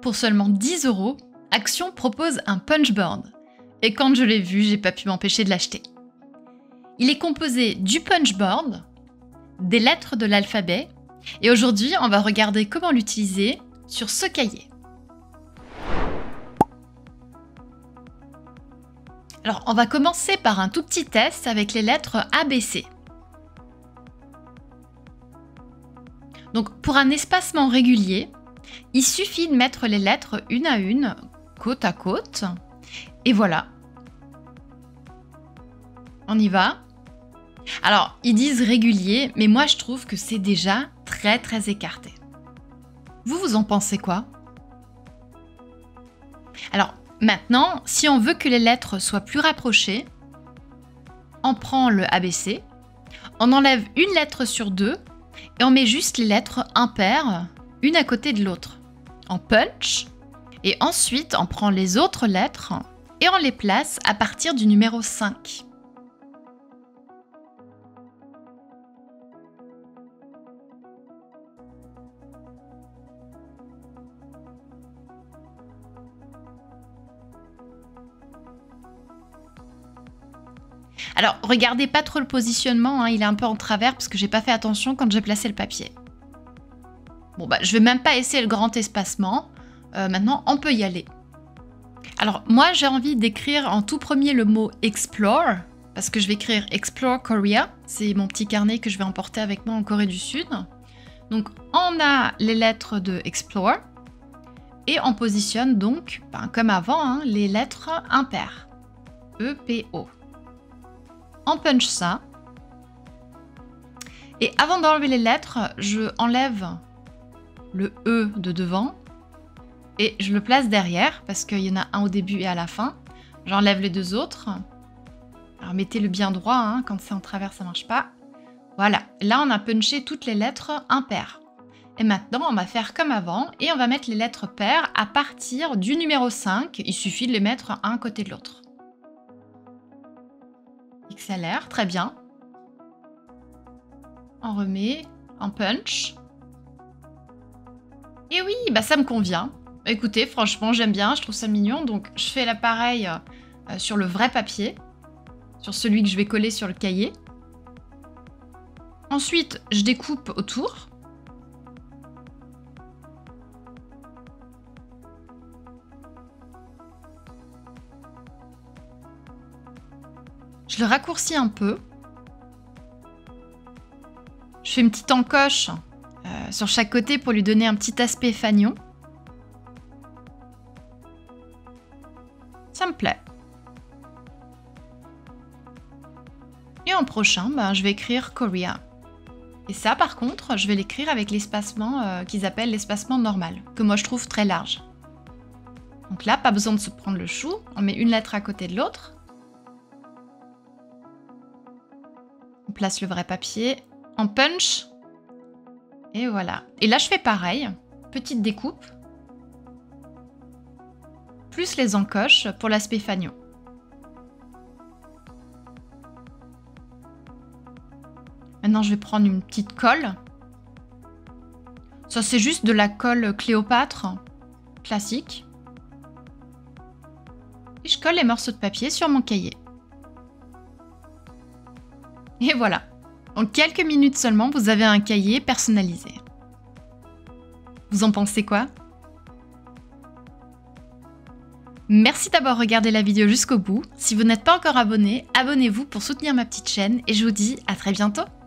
Pour seulement 10 €, Action propose un punchboard. Et quand je l'ai vu, j'ai pas pu m'empêcher de l'acheter. Il est composé du punchboard, des lettres de l'alphabet, et aujourd'hui, on va regarder comment l'utiliser sur ce cahier. Alors, on va commencer par un tout petit test avec les lettres ABC. Donc, pour un espacement régulier, il suffit de mettre les lettres une à une, côte à côte, et voilà. On y va. Alors, ils disent régulier, mais moi je trouve que c'est déjà très écarté. Vous en pensez quoi? Alors, maintenant, si on veut que les lettres soient plus rapprochées, on prend le ABC, on enlève une lettre sur deux et on met juste les lettres impaires, une à côté de l'autre. On punch et ensuite on prend les autres lettres et on les place à partir du numéro 5. Alors, regardez pas trop le positionnement, hein, il est un peu en travers parce que j'ai pas fait attention quand j'ai placé le papier. Bon, bah, je vais même pas essayer le grand espacement. Maintenant, on peut y aller. Alors, moi, j'ai envie d'écrire en tout premier le mot Explore, parce que je vais écrire Explore Korea. C'est mon petit carnet que je vais emporter avec moi en Corée du Sud. Donc, on a les lettres de Explore et on positionne donc, comme avant, hein, les lettres impaires. E, P, O. On punch ça. Et avant d'enlever les lettres, je enlève le E de devant et je le place derrière parce qu'il y en a un au début et à la fin. J'enlève les deux autres. Alors mettez-le bien droit, hein, quand c'est en travers ça marche pas. Voilà, là on a punché toutes les lettres impaires. Et maintenant on va faire comme avant et on va mettre les lettres paires à partir du numéro 5. Il suffit de les mettre un côté de l'autre. XLR, très bien. On remet, on punch. Et oui, bah ça me convient. Écoutez, franchement, j'aime bien, je trouve ça mignon. Donc, je fais l'appareil sur le vrai papier, sur celui que je vais coller sur le cahier. Ensuite, je découpe autour. Je le raccourcis un peu. Je fais une petite encoche sur chaque côté pour lui donner un petit aspect fanion. Ça me plaît. Et en prochain, je vais écrire Korea. Et ça, par contre, je vais l'écrire avec l'espacement qu'ils appellent l'espacement normal, que moi je trouve très large. Donc là, pas besoin de se prendre le chou. On met une lettre à côté de l'autre. On place le vrai papier. On punch. Et voilà. Et là, je fais pareil. Petite découpe. Plus les encoches pour l'aspect fanion. Maintenant, je vais prendre une petite colle. Ça, c'est juste de la colle Cléopâtre classique. Et je colle les morceaux de papier sur mon cahier. Et voilà. En quelques minutes seulement, vous avez un cahier personnalisé. Vous en pensez quoi? Merci d'avoir regardé la vidéo jusqu'au bout. Si vous n'êtes pas encore abonné, abonnez-vous pour soutenir ma petite chaîne et je vous dis à très bientôt.